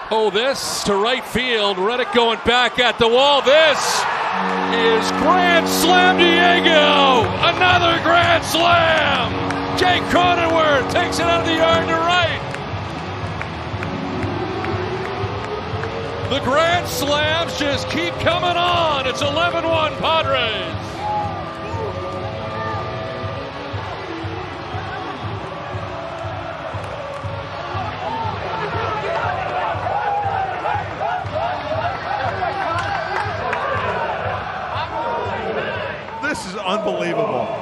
Oh, this to right field. Reddick going back at the wall. This is Grand Slam Diego. Another Grand Slam. Jake Cronenworth takes it out of the yard to right. The Grand Slams just keep coming on. It's 11-1 Padres. This is unbelievable.